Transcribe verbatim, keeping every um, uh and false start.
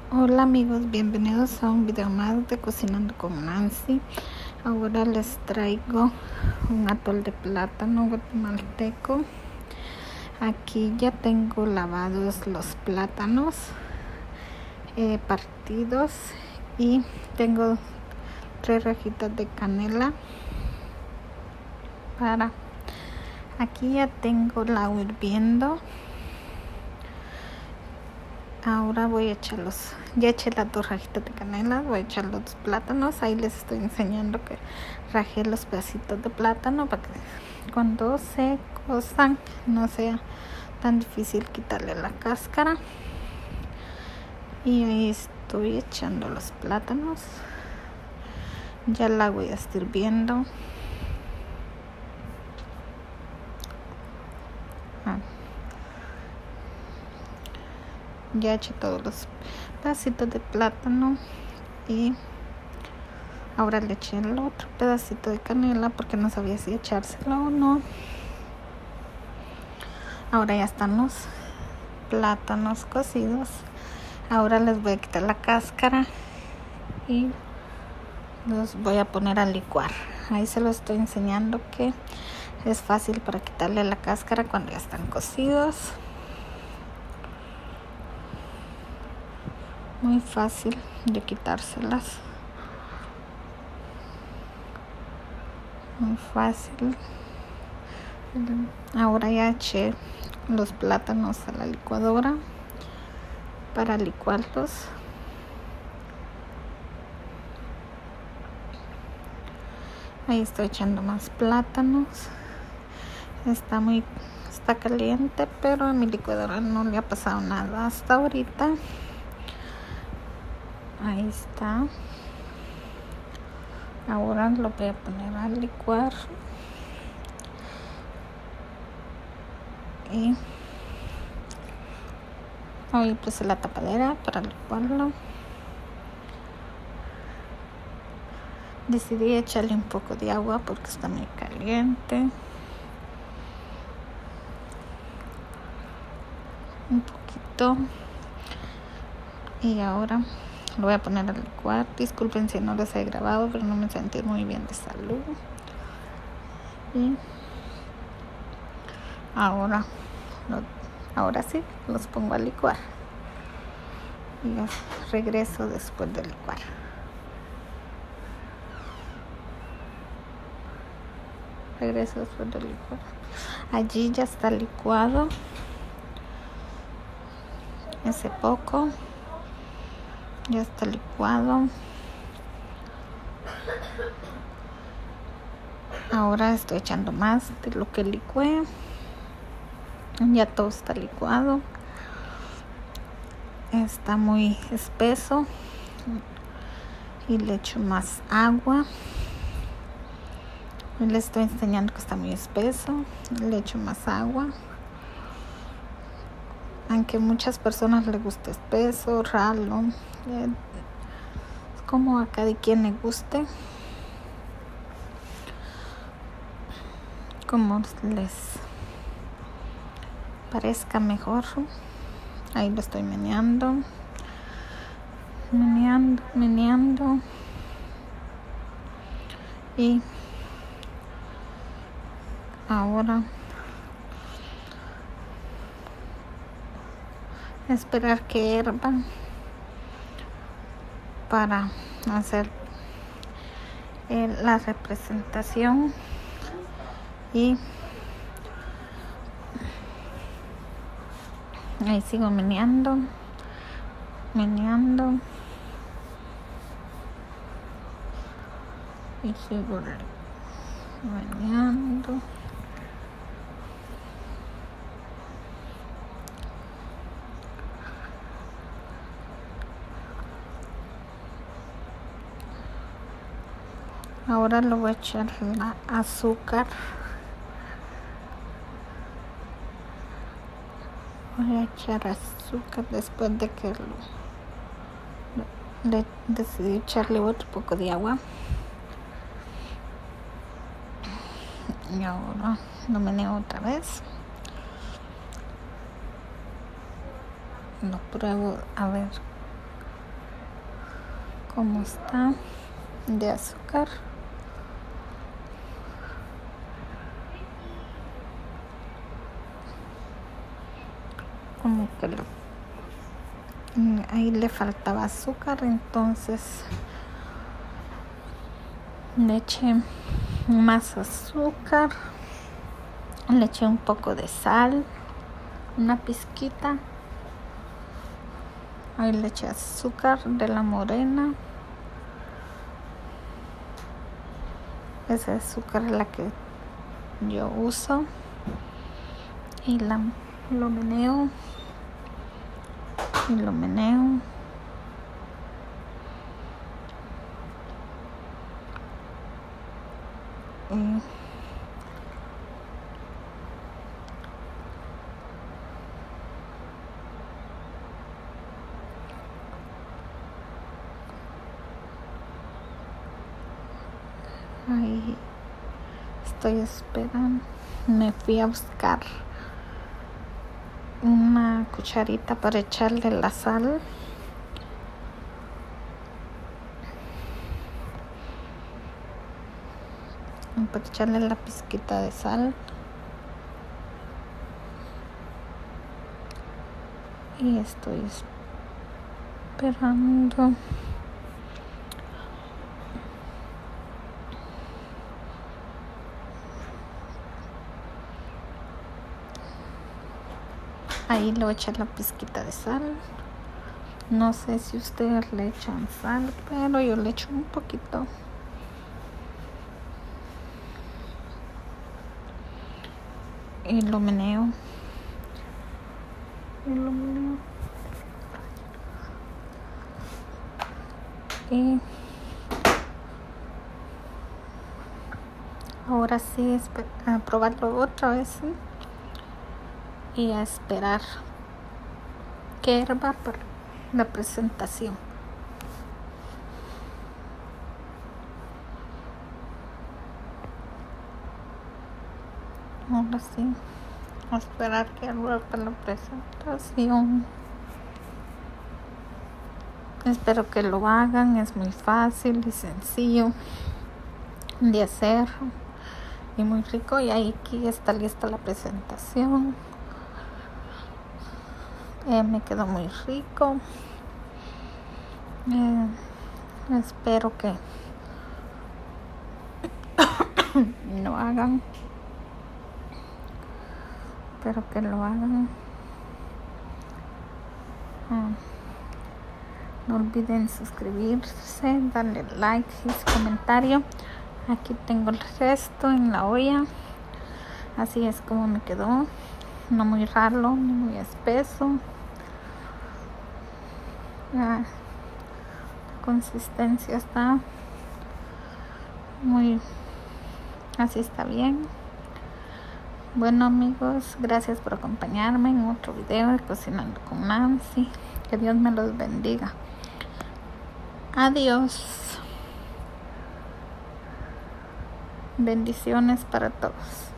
Hola amigos, bienvenidos a un video más de Cocinando con Nancy. Ahora les traigo un atol de plátano guatemalteco. Aquí ya tengo lavados los plátanos eh, partidos y tengo tres rajitas de canela para. Aquí ya tengo el agua hirviendo. Ahora voy a echar los, ya eché las dos rajitas de canela, voy a echar los plátanos. Ahí les estoy enseñando que rajé los pedacitos de plátano para que cuando se cozan no sea tan difícil quitarle la cáscara. Y ahí estoy echando los plátanos. Ya el agua ya está hirviendo. Ah. Ya eché todos los pedacitos de plátano y ahora le eché el otro pedacito de canela porque no sabía si echárselo o no. Ahora ya están los plátanos cocidos. Ahora les voy a quitar la cáscara y los voy a poner a licuar. Ahí se lo estoy enseñando que es fácil para quitarle la cáscara cuando ya están cocidos. Muy fácil de quitárselas. Muy fácil. Ahora ya eché los plátanos a la licuadora para licuarlos. Ahí estoy echando más plátanos. Está muy está caliente, pero a mi licuadora no le ha pasado nada hasta ahorita. Ahí está. Ahora lo voy a poner a licuar. Y ahí puse la tapadera para licuarlo. Decidí echarle un poco de agua porque está muy caliente. Un poquito. Y ahora lo voy a poner a licuar. Disculpen si no les he grabado, pero no me sentí muy bien de salud. Y ahora, lo, ahora sí, los pongo a licuar. Y regreso después de licuar. Regreso después de licuar. Allí ya está licuado. Ese poco. Ya está licuado. Ahora estoy echando más de lo que licué. Ya todo está licuado. Está muy espeso. Y le echo más agua. Le estoy enseñando que está muy espeso. Le echo más agua. Aunque a muchas personas les gusta espeso, ralo. Es como a cada quien le guste. Como les parezca mejor. Ahí lo estoy meneando. Meneando, meneando. Y ahora esperar que hierva para hacer eh, la representación. Y ahí sigo meneando, meneando y sigo meneando. Ahora le voy a echar la azúcar. Voy a echar azúcar después de que lo, le decidí echarle otro poco de agua. Y ahora lo meneo otra vez. Lo pruebo a ver cómo está de azúcar. Como que lo, ahí le faltaba azúcar, entonces le eché más azúcar, le eché un poco de sal, una pizquita, ahí le eché azúcar de la morena. Esa azúcar es la que yo uso y la lo meneo y lo meneo y ahí estoy esperando. Me fui a buscar una cucharita para echarle la sal. Para echarle la pizquita de sal. Y estoy esperando. Ahí le voy a echar la pizquita de sal. No sé si ustedes le echan sal, pero yo le echo un poquito. Y lo meneo. Y lo meneo. Y ahora sí es a probarlo otra vez, ¿sí? Y a esperar que hierva para la presentación. Ahora sí, a esperar que hierva para la presentación. Espero que lo hagan, es muy fácil y sencillo de hacer y muy rico. Y ahí aquí está lista la presentación. Eh, me quedó muy rico. Eh, espero que lo hagan. Espero que lo hagan. Ah, no olviden suscribirse, darle like y comentario. Aquí tengo el resto en la olla. Así es como me quedó. No muy ralo ni muy espeso. La consistencia está muy, así está bien. Bueno amigos, gracias por acompañarme en otro video de Cocinando con Nancy. Que Dios me los bendiga. Adiós. Bendiciones para todos.